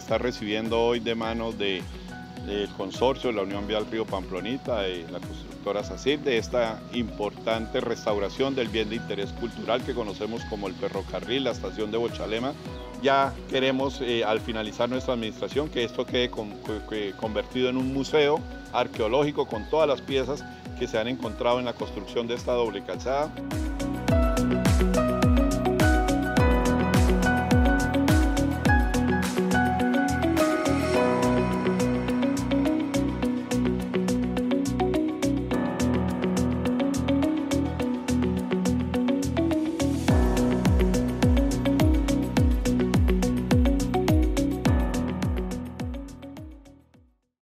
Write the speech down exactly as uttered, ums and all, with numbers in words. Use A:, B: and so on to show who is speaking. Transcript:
A: está recibiendo hoy de manos de, del consorcio de la Unión Vial Río Pamplonita, de la constructora SACIR, de esta importante restauración del bien de interés cultural que conocemos como el ferrocarril, la estación de Bochalema. Ya queremos, eh, al finalizar nuestra administración, que esto quede con, que, convertido en un museo arqueológico con todas las piezas que se han encontrado en la construcción de esta doble calzada.